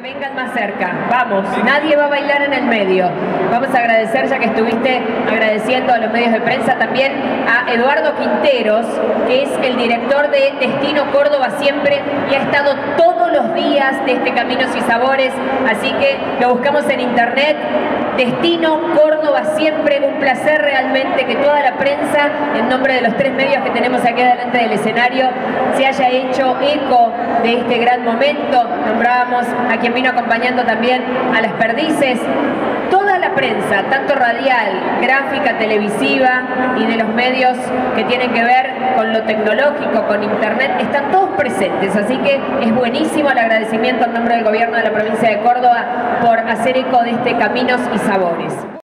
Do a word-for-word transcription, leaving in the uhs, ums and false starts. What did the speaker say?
vengan más cerca, vamos, nadie va a bailar en el medio. Vamos a agradecer, ya que estuviste agradeciendo a los medios de prensa, también a Eduardo Quinteros, que es el director de Destino Córdoba Siempre y ha estado todos los días de este Caminos y Sabores, así que lo buscamos en internet, Destino Córdoba Siempre. Un placer realmente que toda la prensa, en nombre de los tres medios que tenemos aquí delante del escenario, se haya hecho eco de este gran momento. Nombrábamos a quien vino acompañando también a Las Perdices. Toda la prensa, tanto radial, gráfica, televisiva y de los medios que tienen que ver con lo tecnológico, con internet, están todos presentes, así que es buenísimo el agradecimiento en nombre del gobierno de la provincia de Córdoba por hacer eco de este Caminos y Sabores.